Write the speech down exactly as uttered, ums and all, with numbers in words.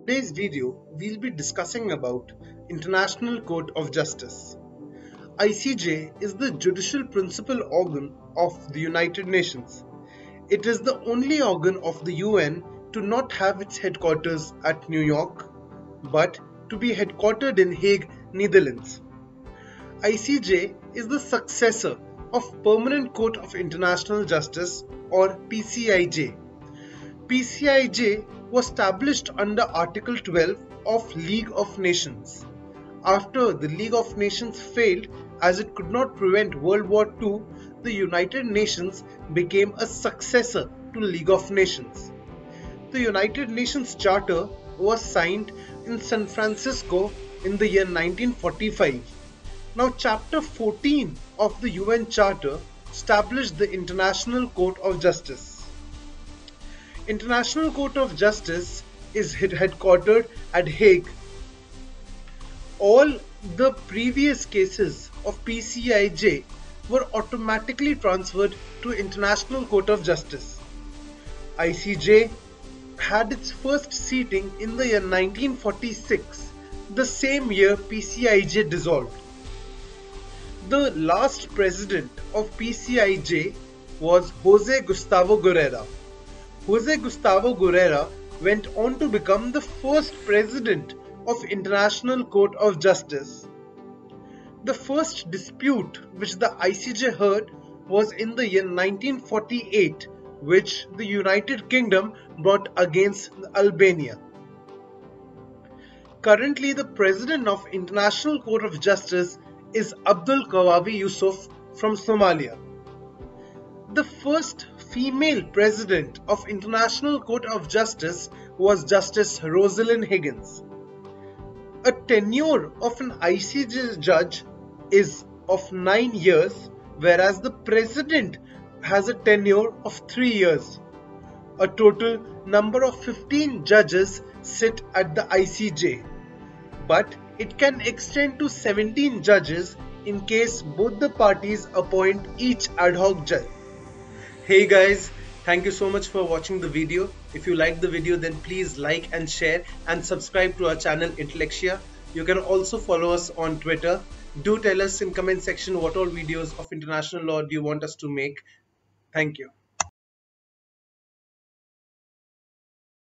today's video, we'll be discussing about International Court of Justice. I C J is the judicial principal organ of the United Nations. It is the only organ of the U N to not have its headquarters at New York, but to be headquartered in Hague, Netherlands. I C J is the successor of Permanent Court of International Justice or P C I J. P C I J was established under Article twelve of League of Nations. After the League of Nations failed as it could not prevent World War Two, the United Nations became a successor to League of Nations. The United Nations Charter was signed in San Francisco in the year nineteen forty-five. Now, Chapter fourteen of the U N Charter established the International Court of Justice. International Court of Justice is headquartered at Hague. All the previous cases of P C I J were automatically transferred to International Court of Justice. I C J had its first seating in the year nineteen forty-six, the same year P C I J dissolved. The last president of P C I J was Jose Gustavo Guerrera. Jose Gustavo Guerrera went on to become the first president of International Court of Justice. The first dispute which the I C J heard was in the year nineteen forty-eight, which the United Kingdom brought against Albania. Currently, the president of International Court of Justice is Abdul Kawawi Yusuf from Somalia. The first female president of International Court of Justice was Justice Rosalind Higgins. A tenure of an I C J judge is of nine years, whereas the president has a tenure of three years. A total number of fifteen judges sit at the I C J, but it can extend to seventeen judges in case both the parties appoint each ad hoc judge. Hey guys, thank you so much for watching the video. If you liked the video, then please like and share and subscribe to our channel Intellexia. You can also follow us on Twitter. Do tell us in comment section what all videos of international law do you want us to make. Thank you.